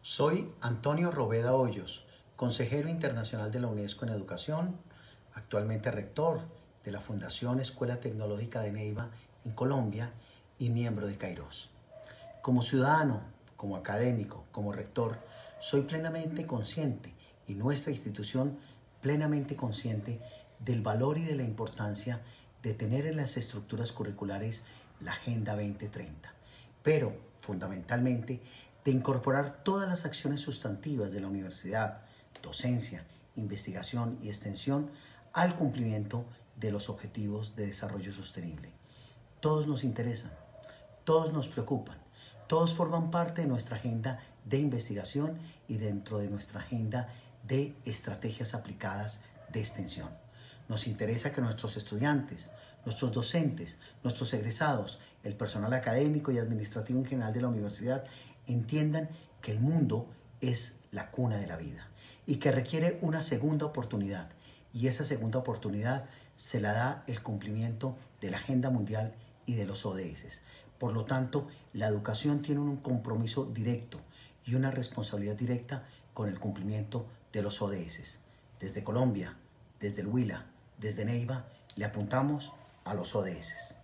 Soy Antonio Robeda Hoyos, consejero internacional de la UNESCO en Educación, actualmente rector de la Fundación Escuela Tecnológica de Neiva en Colombia y miembro de Kairos. Como ciudadano, como académico, como rector, soy plenamente consciente y nuestra institución plenamente consciente del valor y de la importancia de tener en las estructuras curriculares la Agenda 2030, pero fundamentalmente de incorporar todas las acciones sustantivas de la universidad, docencia, investigación y extensión al cumplimiento de los objetivos de desarrollo sostenible. Todos nos interesan, todos nos preocupan, todos forman parte de nuestra agenda de investigación y dentro de nuestra agenda de estrategias aplicadas de extensión. Nos interesa que nuestros estudiantes, nuestros docentes, nuestros egresados, el personal académico y administrativo en general de la universidad entiendan que el mundo es la cuna de la vida y que requiere una segunda oportunidad, y esa segunda oportunidad se la da el cumplimiento de la Agenda Mundial y de los ODS. Por lo tanto, la educación tiene un compromiso directo y una responsabilidad directa con el cumplimiento de los ODS. Desde Colombia, desde el Huila, desde Neiva, le apuntamos a los ODS.